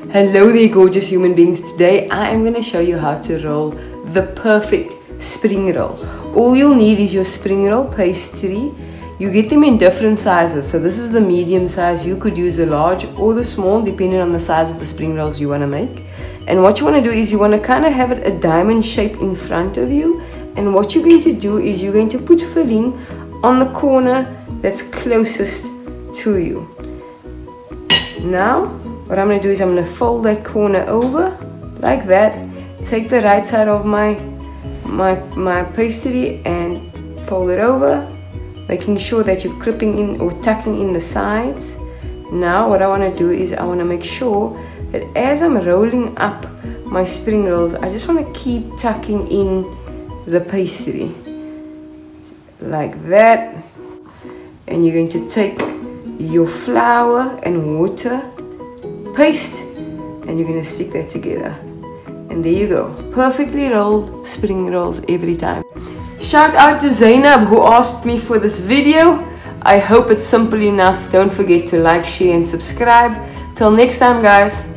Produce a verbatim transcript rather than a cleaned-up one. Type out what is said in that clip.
Hello there gorgeous human beings. Today I am going to show you how to roll the perfect spring roll. All you'll need is your spring roll pastry. You get them in different sizes. So this is the medium size. You could use the large or the small depending on the size of the spring rolls you want to make. And what you want to do is you want to kind of have it a diamond shape in front of you. And what you're going to do is you're going to put filling on the corner that's closest to you. Now what I'm going to do is I'm going to fold that corner over like that. Take the right side of my my my pastry and fold it over, making sure that you're clipping in or tucking in the sides. Now what I want to do is I want to make sure that as I'm rolling up my spring rolls, I just want to keep tucking in the pastry like that. And you're going to take your flour and water paste and you're going to stick that together, and there you go, perfectly rolled spring rolls every time. Shout out to Zainab who asked me for this video. I hope it's simple enough. Don't forget to like, share and subscribe. Till next time guys.